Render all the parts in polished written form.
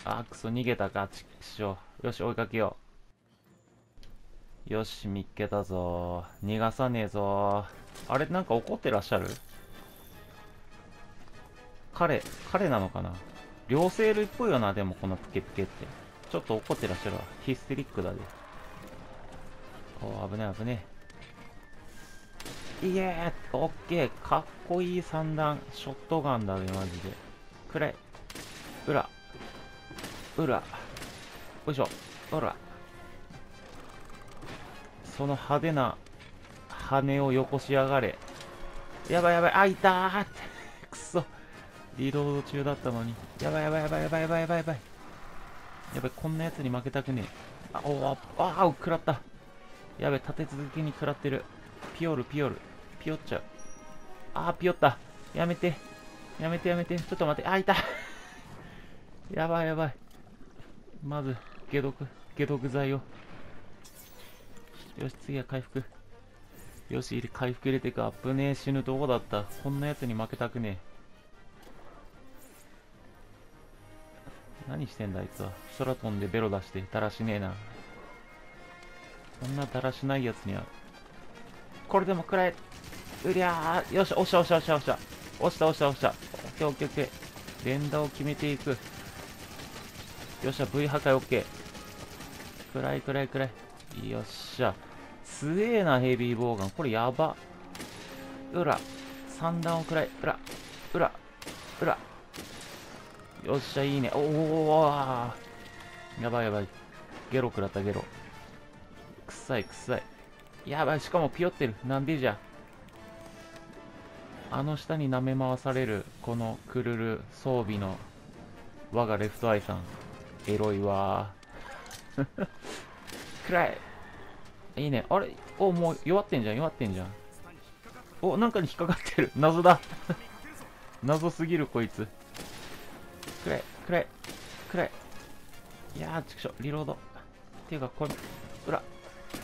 あー、くそ、逃げたか、ちくしょう。よし、追いかけよう。よし、見っけたぞ。逃がさねえぞ。あれ、なんか怒ってらっしゃる？彼なのかな？両生類っぽいよな、でもこのプケプケって。ちょっと怒ってらっしゃるわ。ヒステリックだで。おー、危ねえ危ねえ。いえー、オッケー。かっこいい三段。ショットガンだね、マジで。くらい。裏。裏。よいしょ。ほら。その派手な羽をよこしやがれ。やばいやばい。あ、いたーって。くそ。リロード中だったのに。やばいやばいやばいやばいやばいやばいやばい。やばい、こんなやつに負けたくねえ。あ、おあ、食らった。やべ、立て続けに食らってる。ピヨル、ピヨル。ピヨっちゃう。ピヨった。やめて。やめてやめて。ちょっと待って。あ、いた。やばいやばい。まず、解毒剤を。よし、次は回復。よし、回復入れてく。危ねえ、死ぬとこだった。こんなやつに負けたくねえ。何してんだ、あいつは。空飛んでベロ出して、だらしねえな。こんなだらしないやつには。これでもくらえ。うりゃー。よし、押した押した押した押した。押した押した押した。オッケーオッケーオッケー。連打を決めていく。よっしゃ、V 破壊オッケー。くらいくらいくらい。よっしゃ。強えな、ヘビーボウガン。これやば。うら。三段をくらい。うら。うら。うら。よっしゃ、いいね。おおやばいやばい。ゲロ食らった、ゲロ。くさいくさい。やばい、しかもピヨってる。なんでじゃ。あの下に舐め回される、このクルル装備の我がレフトアイさん。エロいわー。くらい。いいね。あれお、もう弱ってんじゃん、弱ってんじゃん。お、なんかに引っかかってる。謎だ。謎すぎる、こいつ。くらい、くらい、くらい。いやー、ちくしょ、リロード。っていうか、これ、うら。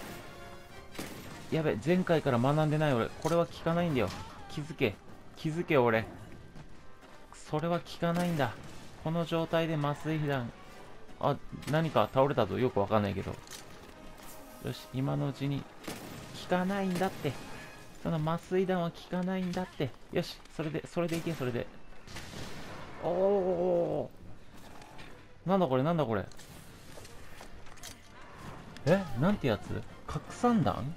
やべ、前回から学んでない俺。これは効かないんだよ。気づけ。気づけ、俺。それは効かないんだ。この状態で麻酔弾。何か倒れたぞ。よくわかんないけど。よし、今のうちに。効かないんだって。その麻酔弾は効かないんだって。よし、それでいけ、それで。おお。なんだこれ、なんだこれ。なんてやつ？拡散弾？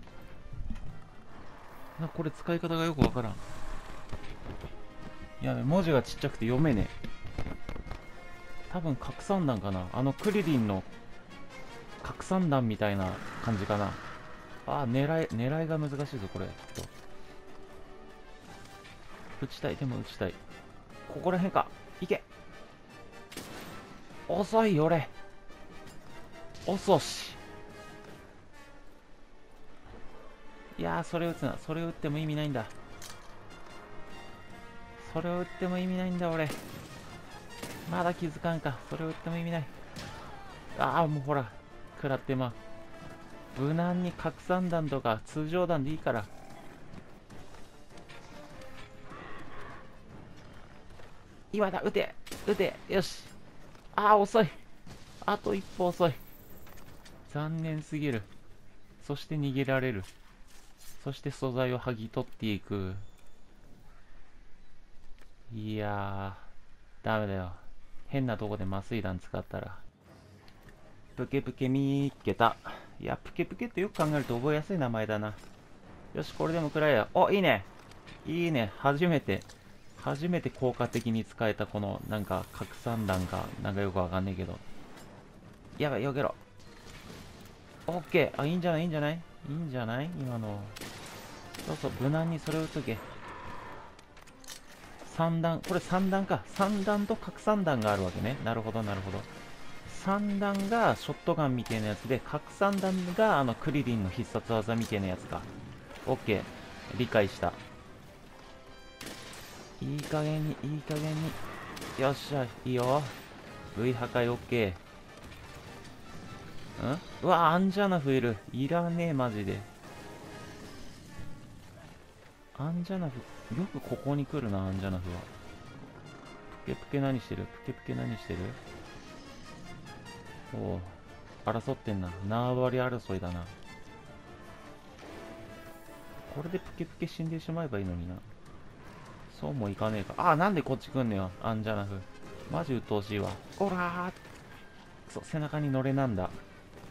これ使い方がよくわからん。やべ、文字がちっちゃくて読めねえ。多分拡散弾かな。クリリンの拡散弾みたいな感じかな。狙いが難しいぞ、これ。ちょっと。撃ちたい、でも撃ちたい。ここら辺か。いけ。遅い、俺。遅し。いやー、それ撃つな。それ撃っても意味ないんだ。それを撃っても意味ないんだ、俺。まだ気づかんか。それを撃っても意味ない。もうほら。食らってまう。無難に拡散弾とか通常弾でいいから。今だ、撃て撃て。よし。遅い。あと一歩遅い。残念すぎる。そして逃げられる。そして素材を剥ぎ取っていく。いやー、ダメだよ。変なとこで麻酔弾使ったら。プケプケ見っけた。いや、プケプケってよく考えると覚えやすい名前だな。よし、これでもくらえよ。いいね。いいね。初めて効果的に使えたこの、なんか、拡散弾か、なんかよくわかんねえけど。やばい、よけろ。オッケー。いいんじゃないいいんじゃないいいんじゃない今の。そうそう、無難にそれを撃っとけ。三段、これ三段か。三段と拡散弾があるわけね。なるほど、なるほど。三段がショットガンみたいなやつで、拡散弾がクリリンの必殺技みたいなやつか。オッケー。理解した。いい加減に、いい加減に。よっしゃ、いいよ。V 破壊オッケー。うわ、アンジャナフいる。いらねえ、マジで。アンジャナフ、よくここに来るな、アンジャナフは。プケプケ何してる？プケプケ何してる？ おお、争ってんな。縄張り争いだな。これでプケプケ死んでしまえばいいのにな。そうもいかねえか。ああ、なんでこっち来んのよ、アンジャナフ。マジ鬱陶しいわ。おらー。そう、背中に乗れなんだ。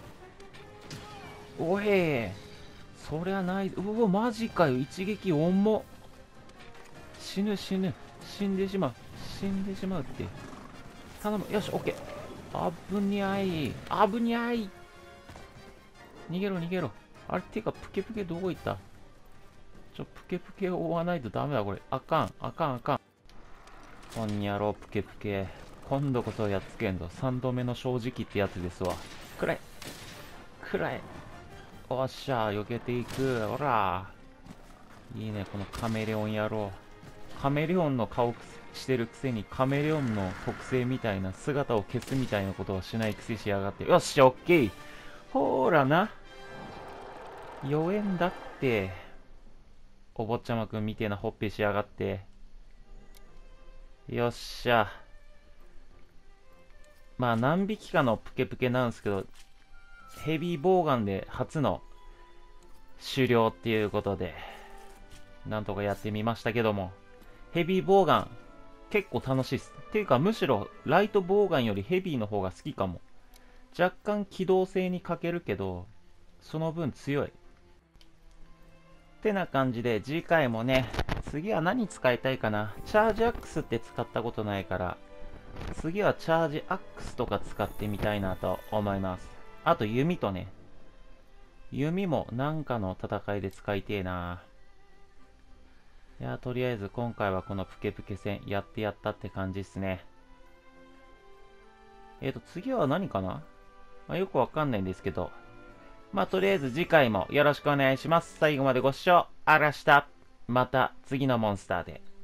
おえそりゃない。うわ、マジかよ。一撃重っ。死ぬ死ぬ。死んでしまう。死んでしまうって。頼む。よし、オッケー。あぶにゃい。あぶにゃい。逃げろ逃げろ。あれ、てか、プケプケどこ行った？プケプケを追わないとダメだ、これ。あかん、あかん、あかん。こんにゃろ、プケプケ。今度こそやっつけんぞ。3度目の正直ってやつですわ。くらえ。くらえ。おっしゃ、避けていく。ほら。いいね、このカメレオン野郎。カメレオンの顔してるくせにカメレオンの特性みたいな姿を消すみたいなことはしないくせしやがって。よし、オッケー。ほーらな。弱えんだって。お坊ちゃまくんみてえなほっぺしやがって。よっしゃ。まあ何匹かのプケプケなんですけど、ヘビーボウガンで初の狩猟っていうことで、なんとかやってみましたけども、ヘビーボウガン結構楽しいっす。っていうかむしろライトボウガンよりヘビーの方が好きかも。若干機動性に欠けるけど、その分強い。ってな感じで次回もね、次は何使いたいかな。チャージアックスって使ったことないから、次はチャージアックスとか使ってみたいなと思います。あと弓とね。弓もなんかの戦いで使いてえな。いや、とりあえず今回はこのプケプケ戦やってやったって感じっすね。次は何かな、よくわかんないんですけど。とりあえず次回もよろしくお願いします。最後までご視聴あらした。また次のモンスターで。